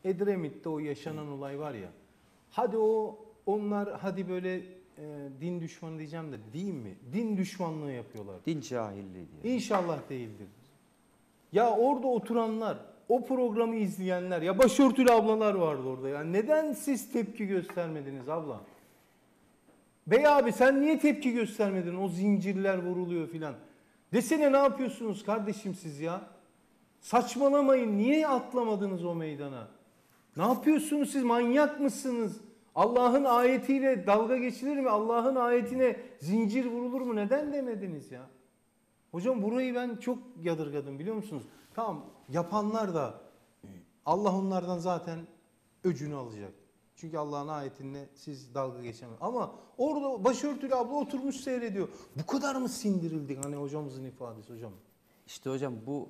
Edremit'te o yaşanan olay var ya. Hadi onlar hadi böyle din düşmanı diyeceğim de değil mi? Din düşmanlığı yapıyorlar. Din cahilliği diye. İnşallah değildir. Ya orada oturanlar, o programı izleyenler, ya başörtülü ablalar vardı orada ya. Neden siz tepki göstermediniz abla? Bey abi sen niye tepki göstermedin? O zincirler vuruluyor filan. Desene ne yapıyorsunuz kardeşim siz ya? Saçmalamayın. Niye atlamadınız o meydana? Ne yapıyorsunuz siz? Manyak mısınız? Allah'ın ayetiyle dalga geçilir mi? Allah'ın ayetine zincir vurulur mu? Neden demediniz ya? Hocam burayı ben çok yadırgadım biliyor musunuz? Tamam yapanlar da Allah onlardan zaten öcünü alacak. Çünkü Allah'ın ayetine siz dalga geçemez. Ama orada başörtülü abla oturmuş seyrediyor. Bu kadar mı sindirildik hani hocamızın ifadesi hocam? İşte hocam bu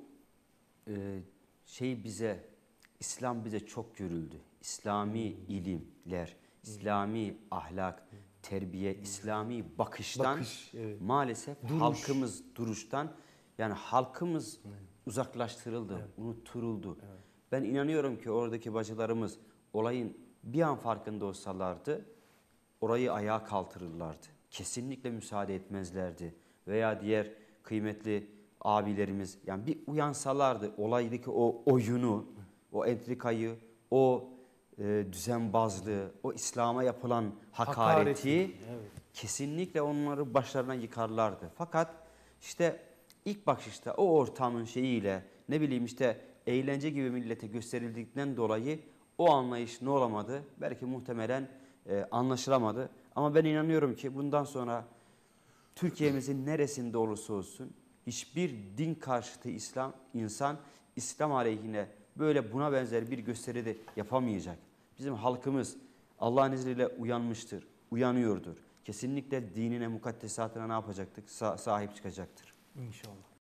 İslam bize çok görüldü. İslami ilimler, İslami ahlak, terbiye, İslami bakıştan Evet. maalesef halkımız duruştan yani halkımız uzaklaştırıldı, unutturuldu. Evet. Ben inanıyorum ki oradaki bacılarımız olayın bir an farkında olsalardı orayı ayağa kaldırırlardı. Kesinlikle müsaade etmezlerdi. Veya diğer kıymetli abilerimiz yani bir uyansalardı olaydaki o oyunu, o entrikayı, o düzenbazlığı, o İslam'a yapılan hakareti evet. kesinlikle onları başlarına yıkarlardı. Fakat işte ilk bakışta o ortamın şeyiyle ne bileyim işte eğlence gibi millete gösterildikten dolayı o anlayış ne olamadı? Belki muhtemelen anlaşılamadı. Ama ben inanıyorum ki bundan sonra Türkiye'mizin neresinde olursa olsun hiçbir din karşıtı insan İslam aleyhine böyle buna benzer bir gösteri de yapamayacak. Bizim halkımız Allah'ın izniyle uyanmıştır, uyanıyordur. Kesinlikle dinine, mukaddesatına ne yapacaktır? Sahip çıkacaktır. İnşallah.